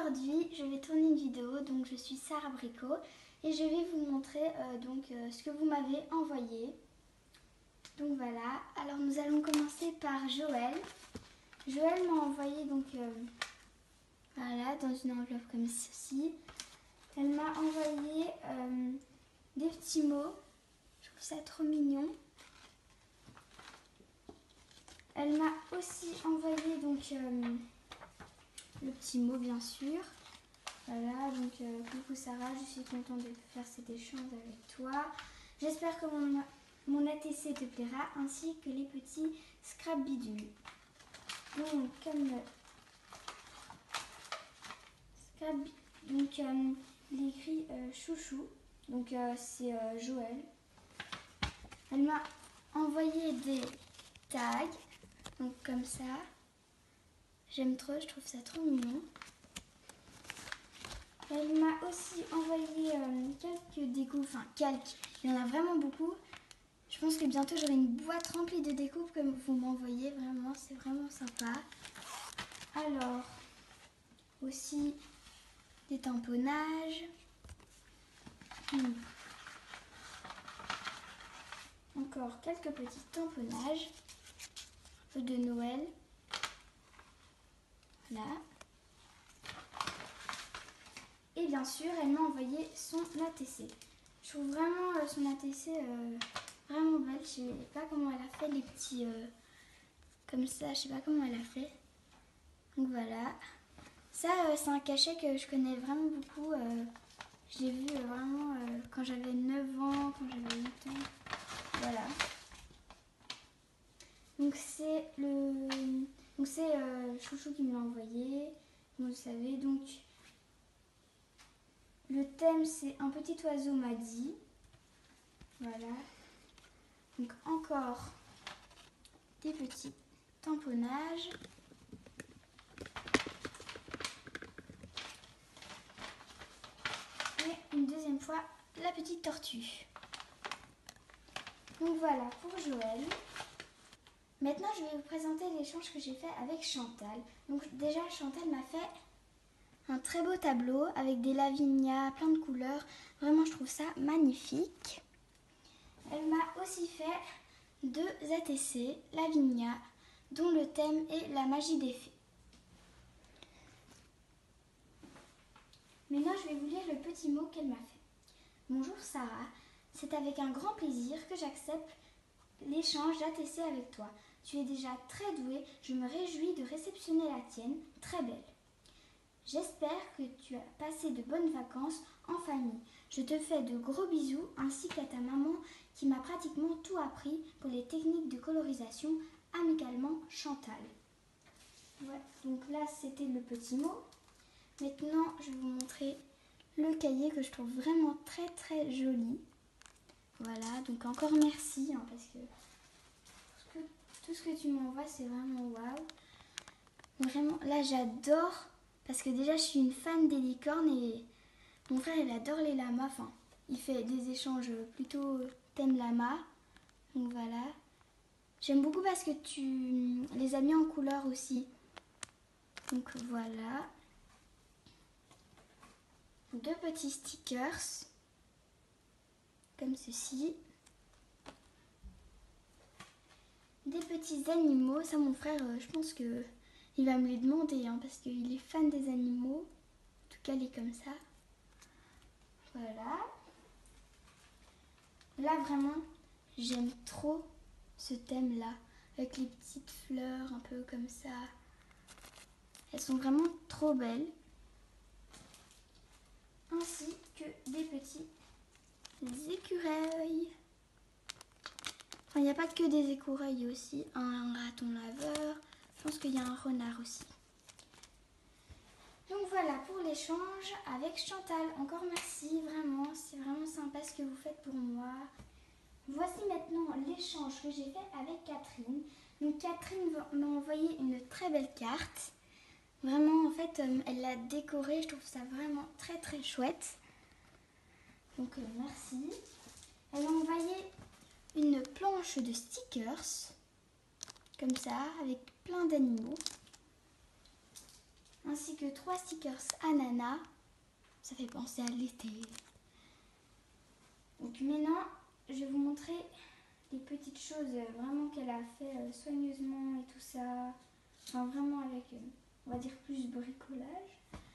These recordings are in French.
Aujourd'hui, je vais tourner une vidéo, donc je suis Sarah Bricot et je vais vous montrer ce que vous m'avez envoyé. Donc voilà, alors nous allons commencer par Joël. Joël m'a envoyé voilà, dans une enveloppe comme ceci. Elle m'a envoyé des petits mots, je trouve ça trop mignon. Elle m'a aussi envoyé le petit mot bien sûr. Voilà, donc coucou Sarah, je suis contente de faire cet échange avec toi. J'espère que mon ATC te plaira ainsi que les petits scrap bidules. Donc comme il est écrit chouchou, donc c'est Joël. Elle m'a envoyé des tags, donc comme ça. J'aime trop, je trouve ça trop mignon. Elle m'a aussi envoyé quelques découpes, enfin quelques, il y en a vraiment beaucoup. Je pense que bientôt j'aurai une boîte remplie de découpes comme vous m'envoyez, vraiment, c'est vraiment sympa. Alors, aussi des tamponnages. Encore quelques petits tamponnages de Noël. Voilà. Et bien sûr, elle m'a envoyé son ATC. Je trouve vraiment son ATC vraiment belle. Je sais pas comment elle a fait les petits comme ça. Je sais pas comment elle a fait. Donc voilà. Ça, c'est un cachet que je connais vraiment beaucoup. Je l'ai vu vraiment quand j'avais 9 ans, quand j'avais 8 ans. Voilà. Donc c'est Chouchou qui me l'a envoyé. Vous le savez. Donc le thème c'est un petit oiseau m'a dit. Voilà. Donc encore des petits tamponnages. Et une deuxième fois la petite tortue. Donc voilà pour Joël. Maintenant je vais vous présenter l'échange que j'ai fait avec Chantal. Donc déjà Chantal m'a fait un très beau tableau avec des lavinias, plein de couleurs. Vraiment je trouve ça magnifique. Elle m'a aussi fait 2 ATC, Lavinia, dont le thème est la magie des fées. Maintenant, je vais vous lire le petit mot qu'elle m'a fait. Bonjour Sarah, c'est avec un grand plaisir que j'accepte l'échange d'ATC avec toi. Tu es déjà très douée, je me réjouis de réceptionner la tienne, très belle. J'espère que tu as passé de bonnes vacances en famille. Je te fais de gros bisous ainsi qu'à ta maman qui m'a pratiquement tout appris pour les techniques de colorisation. Amicalement Chantal. Ouais, donc là c'était le petit mot. Maintenant je vais vous montrer le cahier que je trouve vraiment très très joli. Voilà, donc encore merci parce que tout ce que tu m'envoies c'est vraiment waouh. Vraiment là j'adore parce que déjà je suis une fan des licornes et mon frère il adore les lamas. Enfin il fait des échanges plutôt thème lama. Donc voilà. J'aime beaucoup parce que tu les as mis en couleur aussi. Donc voilà. 2 petits stickers. Comme ceci. Des petits animaux. Ça mon frère, je pense que il va me les demander parce qu'il est fan des animaux. En tout cas il est comme ça. Voilà. Là vraiment, j'aime trop ce thème là. Avec les petites fleurs un peu comme ça. Elles sont vraiment trop belles. Ainsi que des petits écureuils. Enfin, il n'y a pas que des écureuils aussi. Un raton laveur. Je pense qu'il y a un renard aussi. Donc voilà pour l'échange avec Chantal. Encore merci, vraiment. C'est vraiment sympa ce que vous faites pour moi. Voici maintenant l'échange que j'ai fait avec Catherine. Donc Catherine m'a envoyé une très belle carte. Vraiment, en fait, elle l'a décorée. Je trouve ça vraiment très très chouette. Donc merci. Elle m'a envoyé une planche de stickers. Comme ça, avec plein d'animaux. ainsi que 3 stickers ananas. Ça fait penser à l'été. Donc maintenant, je vais vous montrer les petites choses vraiment qu'elle a fait soigneusement et tout ça. Enfin vraiment avec, on va dire, plus bricolage.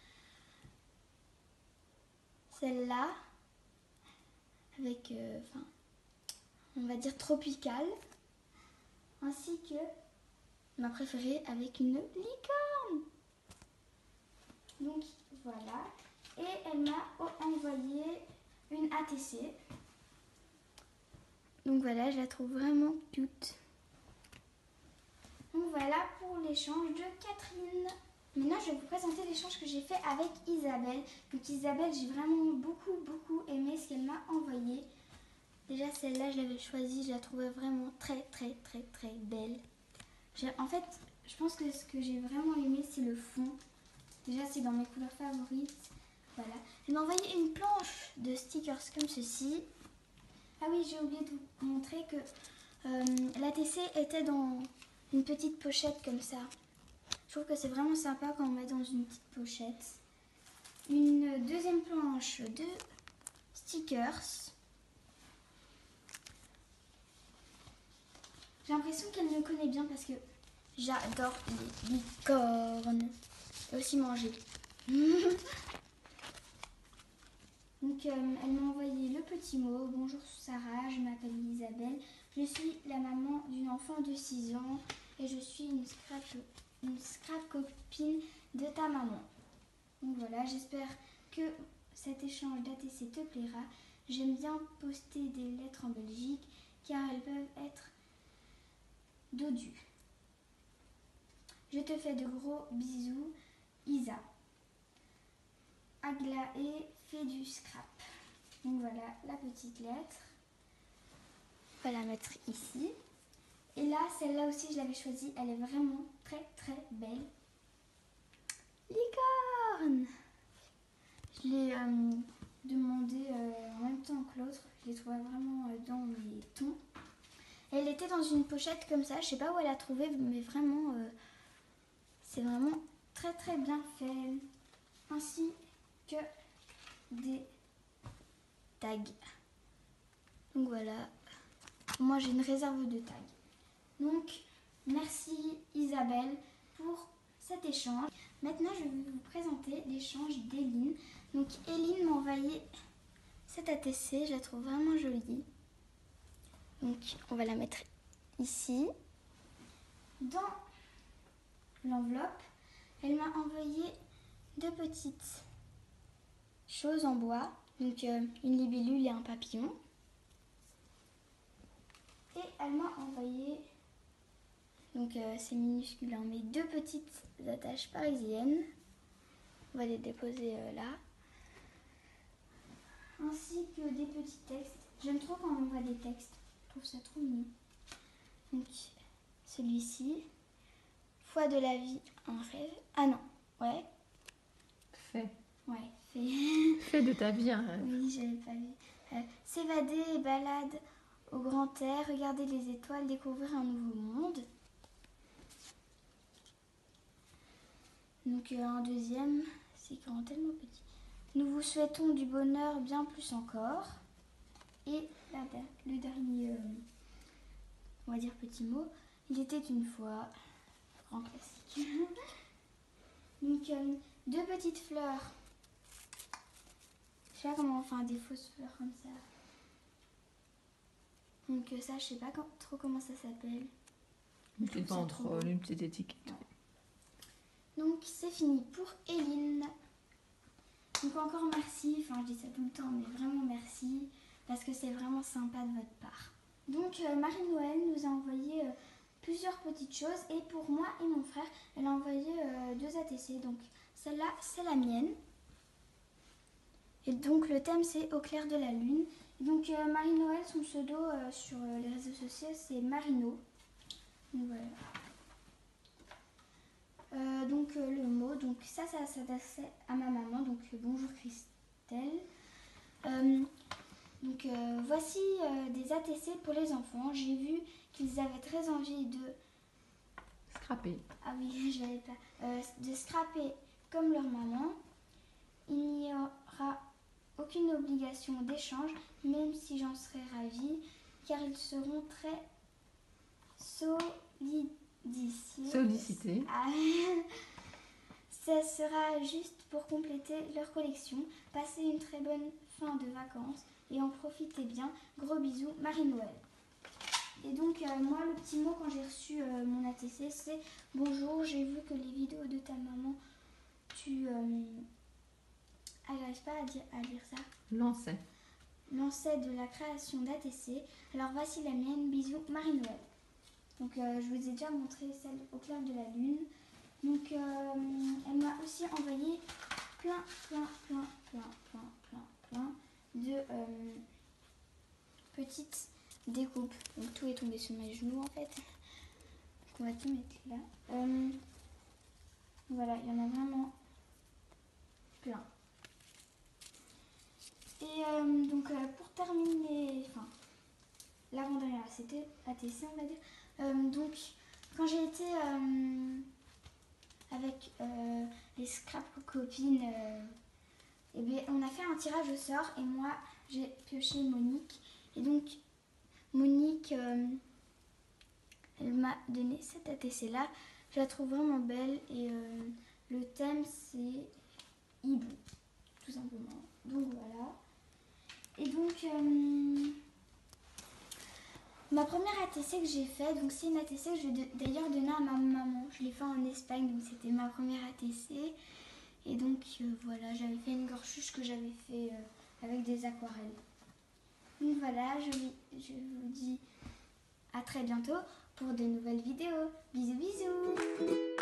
Celle-là, avec, on va dire tropicale. Ainsi que ma préférée avec une licorne. Donc voilà. Et elle m'a envoyé une ATC. Donc voilà, je la trouve vraiment cute. Donc voilà pour l'échange de Catherine. Maintenant, je vais vous présenter l'échange que j'ai fait avec Isabelle. Donc Isabelle, j'ai vraiment beaucoup aimé ce qu'elle m'a envoyé. Déjà celle-là, je l'avais choisie, je la trouvais vraiment très belle. En fait, je pense que ce que j'ai vraiment aimé, c'est le fond. Déjà, c'est dans mes couleurs favorites. Voilà. Elle m'a envoyé une planche de stickers comme ceci. Ah oui, j'ai oublié de vous montrer que l'ATC était dans une petite pochette comme ça. Je trouve que c'est vraiment sympa quand on met dans une petite pochette. Une deuxième planche de stickers. J'ai l'impression qu'elle me connaît bien parce que j'adore les licornes. Et aussi manger. Donc elle m'a envoyé le petit mot. Bonjour Sarah, je m'appelle Isabelle. Je suis la maman d'une enfant de 6 ans et je suis une scrap copine de ta maman. Donc voilà, j'espère que cet échange d'ATC te plaira. J'aime bien poster des lettres en Belgique car elles peuvent être dodues. Je te fais de gros bisous, Isa. Aglaé fait du scrap. Donc voilà la petite lettre. On va la mettre ici. Et là, celle-là aussi, je l'avais choisie. Elle est vraiment très belle. Licorne! Je l'ai demandé en même temps que l'autre. Je l'ai trouvée vraiment dans mes tons. Elle était dans une pochette comme ça. Je sais pas où elle a trouvé, mais vraiment, c'est vraiment très bien fait. Ainsi que des tags. Donc voilà. Moi, j'ai une réserve de tags. Donc, merci Isabelle pour cet échange. Maintenant, je vais vous présenter l'échange d'Eline. Donc, Eline m'a envoyé cette ATC. Je la trouve vraiment jolie. Donc, on va la mettre ici. Dans l'enveloppe, elle m'a envoyé 2 petites choses en bois. Donc, une libellule et un papillon. Et elle m'a envoyé, donc c'est minuscule, hein, mais 2 petites attaches parisiennes. On va les déposer là. Ainsi que des petits textes. J'aime trop quand on voit des textes. Je trouve ça trop mignon. Donc celui-ci. Foi de la vie, un rêve. Ah non, ouais. Fait. Ouais, fait. Fait de ta vie un rêve. Oui, j'avais pas vu. S'évader et balade au grand air, regarder les étoiles, découvrir un nouveau monde. Donc un deuxième, c'est grand, tellement petit. Nous vous souhaitons du bonheur bien plus encore. Et le dernier, on va dire petit mot, il était une fois, grand classique. Donc 2 petites fleurs. Je sais pas comment, enfin des fausses fleurs comme ça. Donc ça, je sais pas trop comment ça s'appelle. Une petite banderole, une petite étiquette. Ouais. Donc c'est fini pour Eline. Donc encore merci, enfin je dis ça tout le temps, mais vraiment merci, parce que c'est vraiment sympa de votre part. Donc Marie-Noël nous a envoyé plusieurs petites choses, et pour moi et mon frère, elle a envoyé 2 ATC. Donc celle-là, c'est la mienne. Et donc le thème, c'est au clair de la lune. Et donc Marie-Noël, son pseudo sur les réseaux sociaux, c'est Marino. Donc voilà. Donc le mot, donc ça s'adressait à ma maman, donc bonjour Christelle. Donc voici des ATC pour les enfants. J'ai vu qu'ils avaient très envie de Scraper. ah oui, je l'avais pas. De scraper comme leur maman. Il n'y aura aucune obligation d'échange, même si j'en serais ravie, car ils seront très sollicités. Ah, ça sera juste pour compléter leur collection. Passez une très bonne fin de vacances et en profitez bien. Gros bisous, Marie-Noël. Et donc moi le petit mot quand j'ai reçu mon ATC c'est « Bonjour, j'ai vu que les vidéos de ta maman, tu... j'arrive pas à lire ça. Lançait de la création d'ATC. Alors voici la mienne. Bisous, Marie-Noël. » Donc je vous ai déjà montré celle au clair de la lune. Donc elle m'a aussi envoyé plein de petites découpes. Donc tout est tombé sur mes genoux en fait. Donc on va tout mettre là. Voilà, il y en a vraiment plein. Et donc pour terminer, enfin l'avant-dernière, c'était ATC on va dire. Donc quand j'ai été avec les scrap copines, et bien, on a fait un tirage au sort et moi j'ai pioché Monique. Et donc Monique, elle m'a donné cette ATC là. Je la trouve vraiment belle et le thème c'est hibou, tout simplement. Donc voilà. Et donc ma première ATC que j'ai fait, donc c'est une ATC que je vais d'ailleurs donner à ma maman. Je l'ai fait en Espagne, donc c'était ma première ATC. Et donc voilà, j'avais fait une gorchuche que j'avais fait avec des aquarelles. Donc voilà, je vous dis à très bientôt pour de nouvelles vidéos. Bisous bisous.